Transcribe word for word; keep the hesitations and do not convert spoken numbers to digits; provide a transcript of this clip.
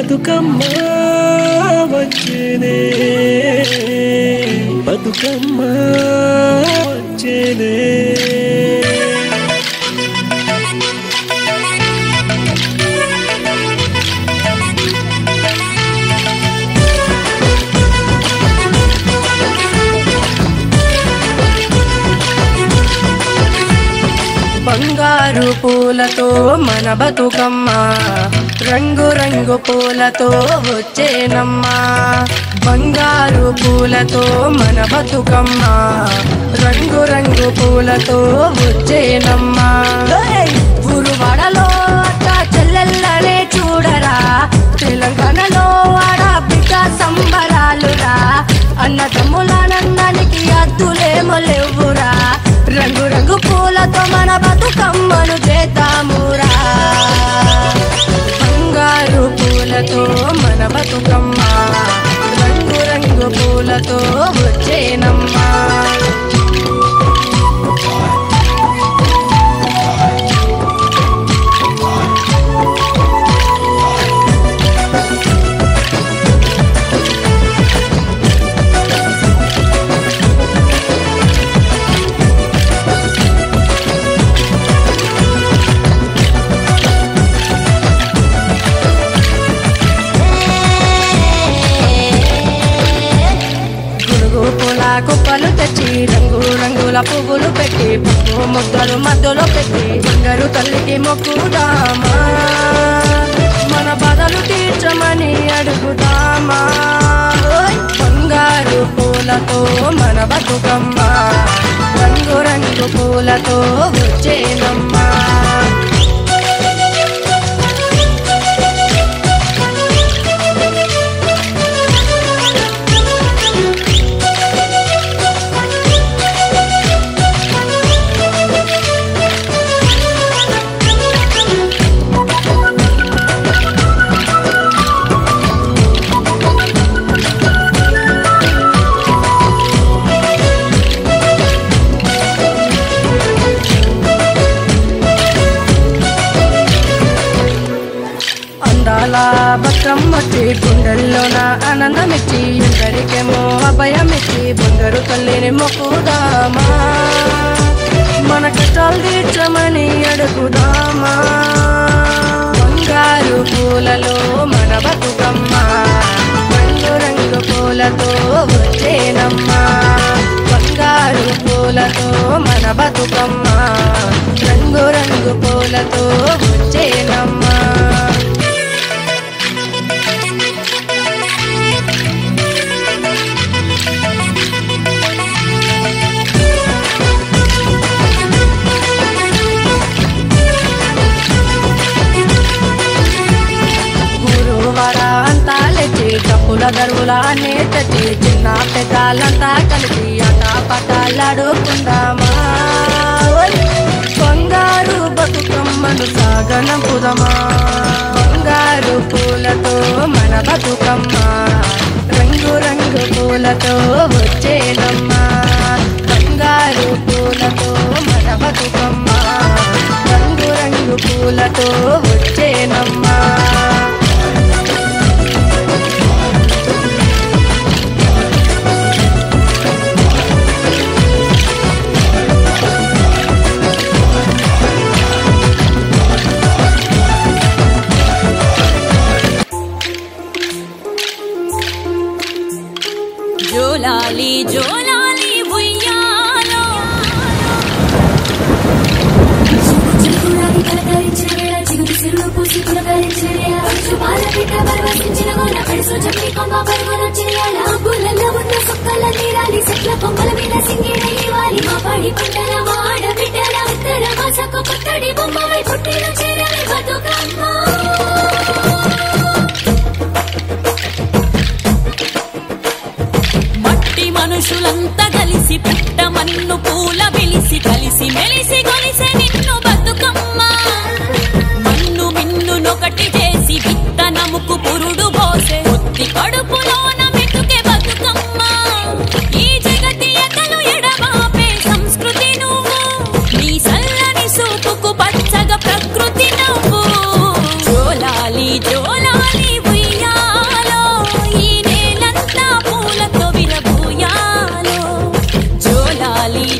బతుకమ్మ వచ్చేనే బతుకమ్మ వచ్చేనే బంగారు పూలతో మన బతుకమ్మ రంగు రంగు పూలతో వచ్చేనమ్మా బంగారు పూలతో మన బతుకమ్మ రంగు రంగు పూలతో వచ్చేనమ్మా గురువాడలో అక్క చెల్లెల్లనే చూడరా తెలంగాణలో ఆడబిడ్డ సంబరాలురా అన్నదమ్ములానందానికి అద్దులేమో లేవురా రంగు రంగు పూలతో మన బతుకమ్మను చేద్దామురా బంగారు పూలతో మన బతుకమ్మ రంగు రంగు పూలతో వచ్చేనమ్మా కుప్పలు తెచ్చి రంగు రంగుల పువ్వులు పెట్టి పువ్వు ముద్దలు మధ్యలో పెట్టి బంగారు తల్లికి మొక్కుదామా మన బాధలు తీర్చమని అడుగుదామా బంగారు పూలతో మన బతుకమ్మ రంగు రంగు పూలతో వచ్చేనమ్మా బతుకమ్మచ్చి గుండెల్లోన ఆనందమిచ్చి ఎందరికేమో అభయమిచ్చి బంగారు తల్లిని మొక్కుదామా మన కష్టాలు తీర్చమని అడుగుదామా బంగారు పూలలో మన బతుకమ్మ రంగు రంగు పూలతో వచ్చేనమ్మా బంగారు పూలతో మన బతుకమ్మ రంగు రంగు పూలతో వచ్చేనమ్మా కప్పుల గరువుల అనే తెచ్చి చిన్న పెద్దలంతా కలిసి ఆట పటాలాడుకుందామా బంగారు బతుకమ్మను సాగనంపుదమా బంగారు పూలతో మన బతుకమ్మ రంగు రంగు పూలతో వచ్చేనమ్మా బంగారు పూలతో మన బతుకమ్మ రంగు రంగు పూలతో వచ్చేనమ్మా జోలాలి జోలాలి ఉయ్యాలో చిగురాది కలకరించిన వేళ చిగురు సిరులు పూసి పులకరించిన వేళ శుభాల బిడ్డ పర్వసించిన గోల కడుసు చెప్పి కొమ్మ పరుగున చేయాల గుళ్ళల్లో ఉన్న సుక్కల నీరాలి చెట్ల కొమ్మల మీద సింగిడయ్యేవాలి మా పడి పంటల వాడ బిడ్డల ఉత్తర మాసకు పుట్టడి బొమ్మవై పుట్టిన చేరాలి బతుకమ్మ మనుషులంతా కలిసి పుట్ట మన్ను పూల వెలిసి కలిసి మెలిసి కొలిసే నిన్ను బతుకమ్మ మన్ను మిన్ను నొకటి చేసి విత్తనముకు పురుడు పోసే ఒత్తి కడుపులోన మెతుకే బతుకమ్మ ఈ జగతి ఎతలు ఎడబాపే సంస్కృతి నువ్వు నీ సల్లని సూపుకు పచ్చగా ప్రకృతి నువ్వు జోలాలి జోలాలి ఉయ్యాలో కావాలి